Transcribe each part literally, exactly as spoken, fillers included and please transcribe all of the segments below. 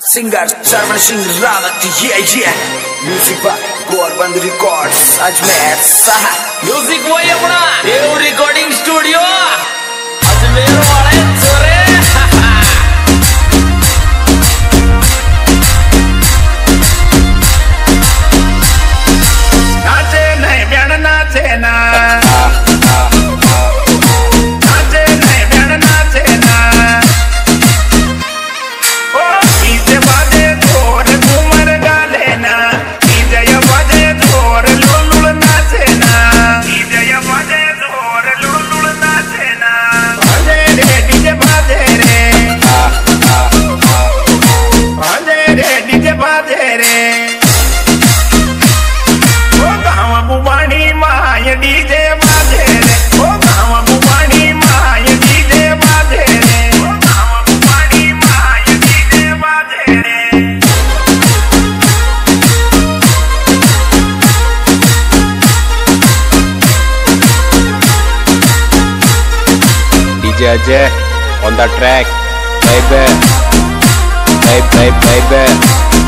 Singer श्रवण सिंह रावत ये ये music by Gaurband records Ajmer Saha music वही अपना देव रिकॉर्डिंग स्टूडियो अजमेर वाले चोरे नाचे नहीं ब्यान नाचे ना Ajay on the track, baby, baby, baby.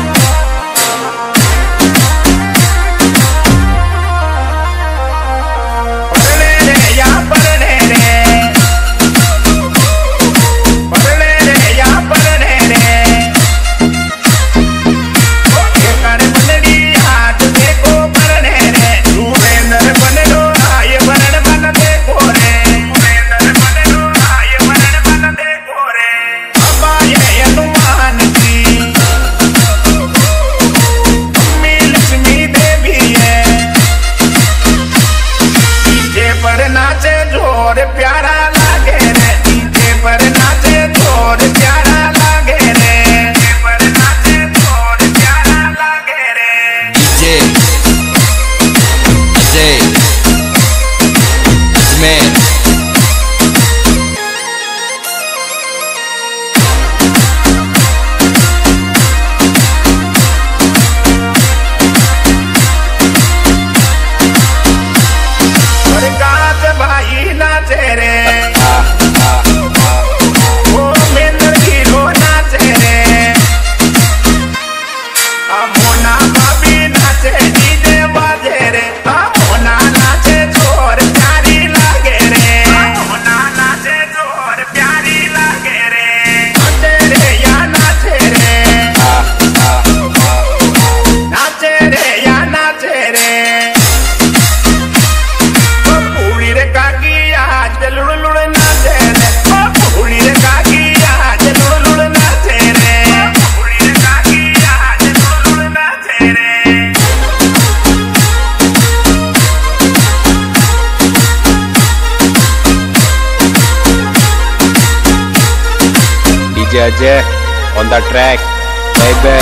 Ajay on the track, baby,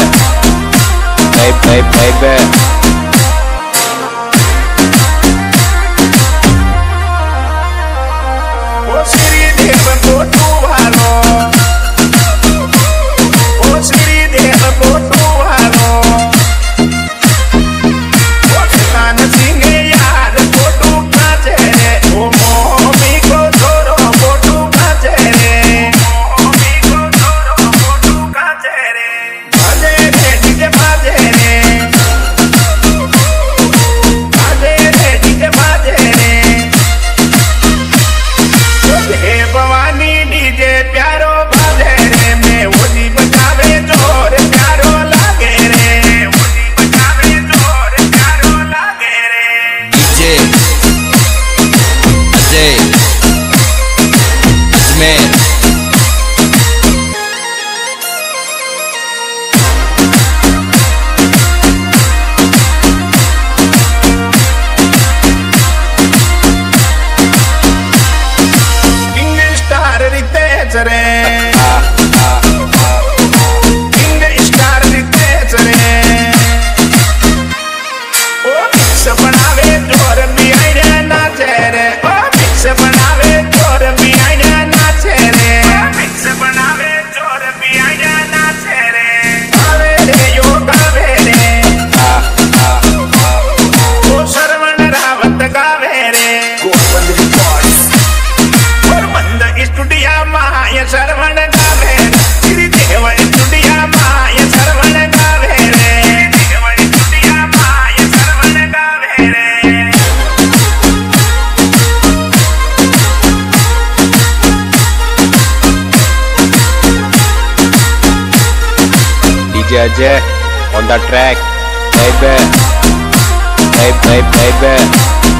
baby, baby. ओ श्री देव को तू भालो, ओ श्री देव को तू भालो, ओ किसान सिंह यार को तू काचे रे, ओ मोमी को छोरो को तू काचे रे। D J Ajay on the track, baby, baby, baby, baby.